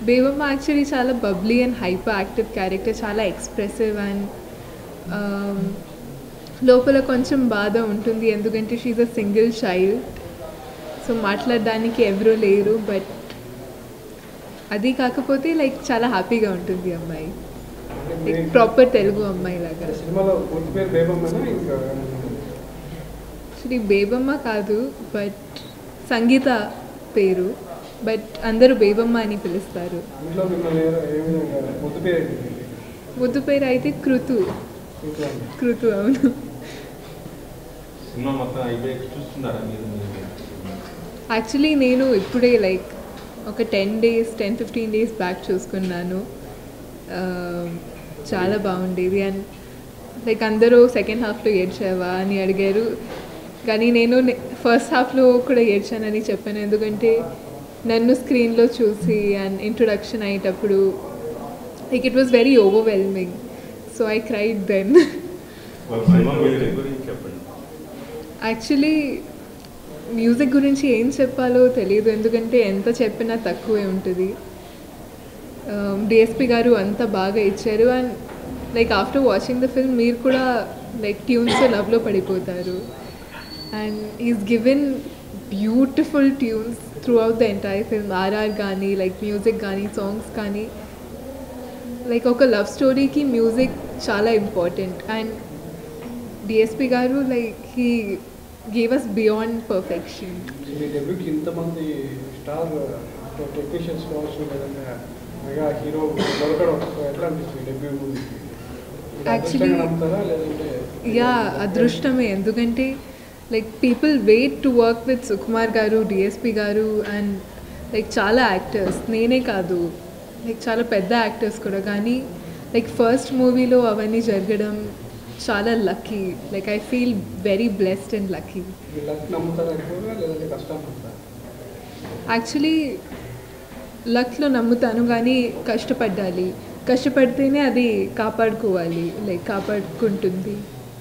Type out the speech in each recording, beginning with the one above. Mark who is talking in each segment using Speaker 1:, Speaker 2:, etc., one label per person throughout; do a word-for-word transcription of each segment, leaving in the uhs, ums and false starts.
Speaker 1: Bebamma actually చాలా bubbly and hyper active character, చాలా expressive and లోపల కొంచెం బాధ ఉంటుంది ఎందుకంటే she's a single child. So మాట్లాడడానికి ఎవరూ లేరు, బట్ అది కాకపోతే లైక్ చాలా హ్యాపీగా ఉంటుంది అమ్మాయి, లైక్ ప్రాపర్ తెలుగు అమ్మాయి లాగా. యాక్చువల్లీ బేబమ్మ కాదు, బట్ సంగీత పేరు, బట్ అందరూ బేబమ్మ అని పిలుస్తారు. ముద్దు పేరు అయితే కృతు. కృతు అవును. యాక్చువల్లీ నేను ఇప్పుడే లైక్ ఒక ten days ten fifteen days back చూసుకున్నాను. చాలా బాగుండేది. అండ్ లైక్ అందరూ సెకండ్ హాఫ్లో ఏడ్చావా అని అడిగారు, కానీ నేను ఫస్ట్ హాఫ్లో కూడా ఏడ్చానని చెప్పాను, ఎందుకంటే నన్ను స్క్రీన్లో చూసి అండ్ ఇంట్రొడక్షన్ అయ్యేటప్పుడు like it was very overwhelming. So I cried then. Actually music గురించి ఏం చెప్పాలో తెలియదు, ఎందుకంటే ఎంత చెప్పినా తక్కువే ఉంటుంది. డిఎస్పి గారు అంత బాగా ఇచ్చారు. And like after watching the film మీరు కూడా లైక్ ట్యూన్స్ లవ్లో పడిపోతారు. And is given beautiful tunes throughout the entire film. RR కానీ లైక్ మ్యూజిక్ కానీ సాంగ్స్ కానీ, లైక్ ఒక లవ్ స్టోరీకి మ్యూజిక్ చాలా important. And DSP garu like he gave us beyond perfection.
Speaker 2: ఇంతమంది స్టార్ టెక్నీషియన్స్ కావచ్చు, లేదంటే మెగా హీరో దొరకడం ఎట్లా అనిపిస్తుంది డెబ్యూ మూవీ?
Speaker 1: యాక్చువల్లీ యా అదృష్టమే, ఎందుకంటే like people wait to work with Sukumar garu, DSP గారు అండ్ లైక్ చాలా యాక్టర్స్, నేనే కాదు లైక్ చాలా పెద్ద యాక్టర్స్ కూడా. కానీ లైక్ ఫస్ట్ మూవీలో అవన్నీ జరగడం చాలా lucky. Like I feel very blessed and lucky. Actually లక్లో నమ్ముతాను, కానీ కష్టపడాలి. కష్టపడితేనే అది కాపాడుకోవాలి, లైక్ కాపాడుకుంటుంది.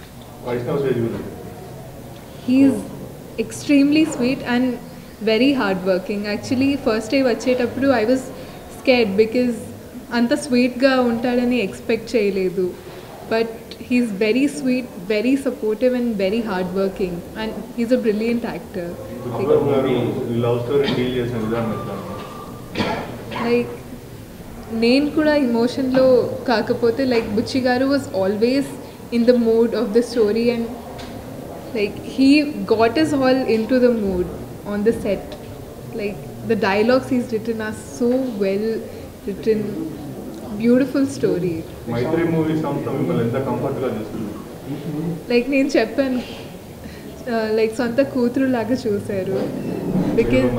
Speaker 1: He's extremely sweet and very hard working. Actually first day వచ్చేటప్పుడు ఐ వాజ్ స్కేర్డ్, బికాజ్ అంత స్వీట్గా ఉంటాడని ఎక్స్పెక్ట్ చేయలేదు. But he's very sweet, very supportive and very hard working, and he's a brilliant actor.
Speaker 3: love story deal chesan vidhanam etla
Speaker 1: like నేను కూడా ఎమోషన్లో కాకపోతే like Buchi garu was always in the mood of the story and like he got us all into the mood on the set. Like the dialogues he's written are so well written. Beautiful story.
Speaker 3: Mythri movie songs మిమ్మల్ని ఎంత కంఫర్ట్గా చేస్తుంది?
Speaker 1: Like నేను చెప్పాను like సొంత కూతురు లాగా చూశారు, because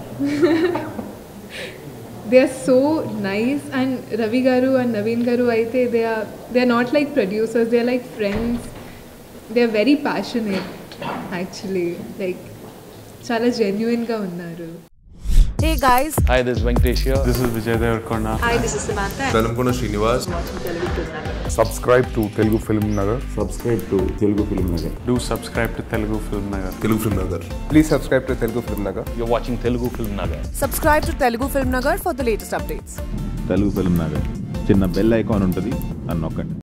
Speaker 1: they are so nice. And Ravi garu and Naveen garu అయితే they are they are not like producers, they are like friends. They are very passionate actually, like చాలా జెన్యున్గా ఉన్నారు.
Speaker 4: Hey guys.
Speaker 5: Hi, this is Venkatesh here.
Speaker 3: This is Vijay Devarkonda.
Speaker 4: Hi, this is Samantha.
Speaker 6: Velamkonda Srinivas.
Speaker 7: Subscribe to Telugu Film Nagar.
Speaker 6: Subscribe to Telugu Film Nagar.
Speaker 3: Do subscribe to Telugu Film Nagar.
Speaker 6: Telugu Film Nagar.
Speaker 7: Please subscribe to Telugu Film Nagar.
Speaker 5: You're watching Telugu Film Nagar.
Speaker 4: Subscribe to Telugu Film Nagar for the latest updates.
Speaker 8: Telugu Film Nagar. చిన్న bell icon ఉంటుంది, అని నొక్కండి.